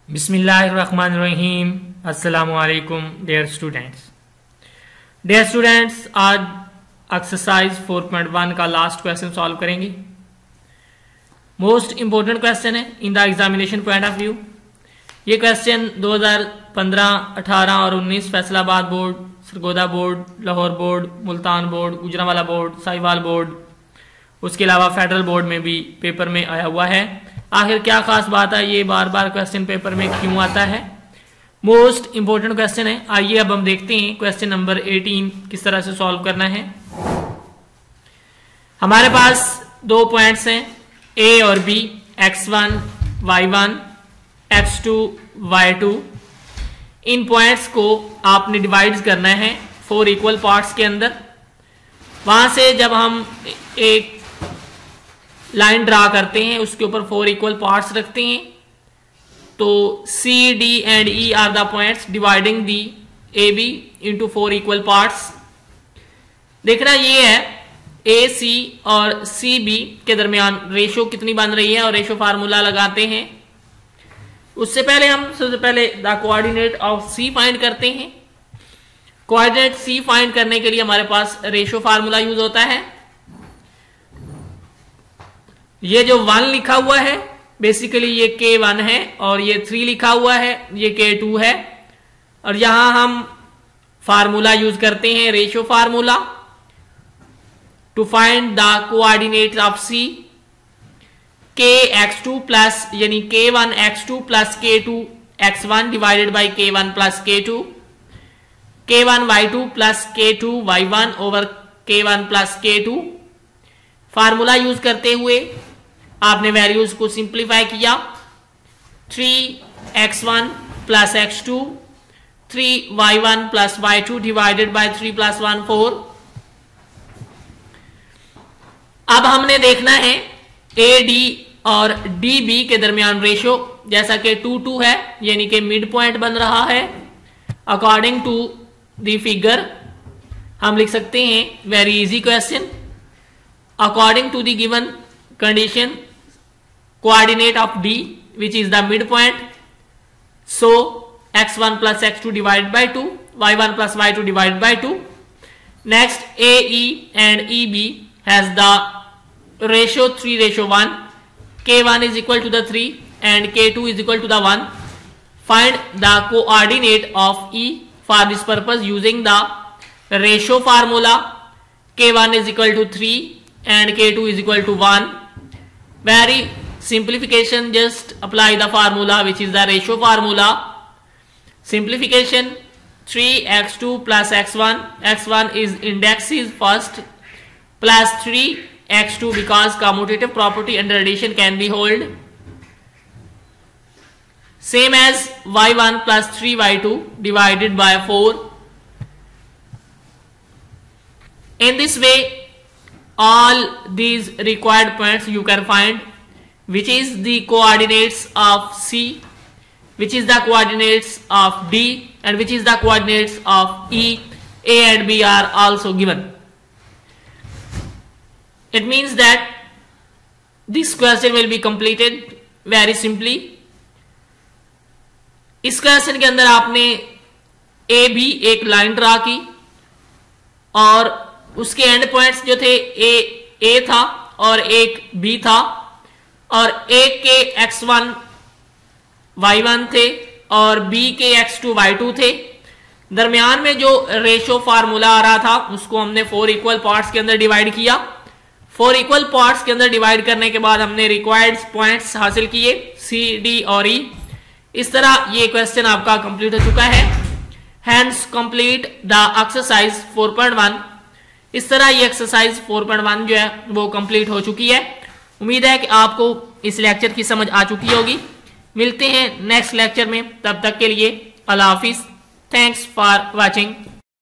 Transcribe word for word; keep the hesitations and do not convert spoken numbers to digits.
बिस्मिल्लाहिर्रहमानिर्रहीम। अस्सलामुअलैकुम dear students. Dear students, आज एक्सरसाइज चार पॉइंट वन का लास्ट क्वेश्चन सॉल्व करेंगे। मोस्ट इंपॉर्टेंट क्वेश्चन है in the examination point of view. ये क्वेश्चन दो हज़ार पंद्रह, अठारह और उन्नीस Faisalabad board, Sargodha board, Lahore board, Multan board, Gujranwala board, Sahiwal board, उसके अलावा फेडरल बोर्ड में भी पेपर में आया हुआ है। आखिर क्या खास बात है, ये बार बार क्वेश्चन पेपर में क्यों आता है? मोस्ट इंपोर्टेंट क्वेश्चन है। आइए अब हम देखते हैं क्वेश्चन नंबर अठारह किस तरह से सॉल्व करना है। हमारे पास दो पॉइंट्स हैं ए और B, X one, Y one, X two, Y two. इन पॉइंट्स को आपने डिवाइड करना है फोर इक्वल पार्ट्स के अंदर। वहां से जब हम एक लाइन ड्रा करते हैं, उसके ऊपर फोर इक्वल पार्ट्स रखते हैं, तो C, D and E are the points dividing the A B into four equal parts. देखना ये है ए सी और सी बी के दरमियान रेशो कितनी बन रही है, और रेशो फार्मूला लगाते हैं। उससे पहले हम सबसे पहले the coordinate of C find करते हैं। कोऑर्डिनेट सी फाइंड करने के लिए हमारे पास रेशो फार्मूला यूज होता है। ये जो वन लिखा हुआ है बेसिकली ये के वन है, और ये थ्री लिखा हुआ है ये के टू है। और यहां हम फार्मूला यूज करते हैं ratio formula to find the coordinate of C. K X two plus यानी K one X two plus K two X one divided by K one plus K two, K one Y two plus K two Y one over K one plus K two. Formula use करते हुए आपने values को simplify किया। Three X one plus X two, three Y one plus Y two divided by three plus one four. अब हमने देखना है A D और डी बी के दरमियान रेशो, जैसा कि टू टू है यानी कि मिड पॉइंट बन रहा है। अकॉर्डिंग टू द फिगर हम लिख सकते हैं very easy question. According to the given condition, coordinate of D which is the midpoint, so x one plus x two divided by two, y one plus y two divided by two. Next, A E and E B has the ratio three ratio one. K one is equal to the three and K two is equal to the one. Find the coordinate of E for this purpose using the ratio formula. K one is equal to three and K two is equal to one. Very simplification, just apply the formula which is the ratio formula. Simplification, three x two plus x one, x one is index is first, plus three x two because commutative property under addition can be held, same as y one plus three y two divided by four. In this way all these required points you can find, which is the coordinates of C, which is the coordinates of D, and which is the coordinates of E. A and B are also given. It means that this question will be completed very simply. इस question के अंदर आपने A B एक line draw की, और उसके and points जो थे ए ए था और एक बी था, और एक के एक्स वन वाई वन थे और बी के एक्स टू वाई टू थे। दरमियान में जो रेशो फार्मूला आ रहा था उसको हमने फोर इक्वल पार्ट्स के अंदर डिवाइड किया। फोर इक्वल पार्ट्स के अंदर डिवाइड करने के बाद हमने रिक्वायर्ड पॉइंट्स हासिल किए सी, डी और ई। इस तरह ये क्वेश्चन आपका कंप्लीट हो चुका है। Hence complete the exercise four point one. इस तरह ये एक्सरसाइज फोर पॉइंट वन जो है वो कंप्लीट हो चुकी है। उम्मीद है कि आपको इस लेक्चर की समझ आ चुकी होगी। मिलते हैं नेक्स्ट लेक्चर में, तब तक के लिए अल्लाह हाफिज। Thanks for watching.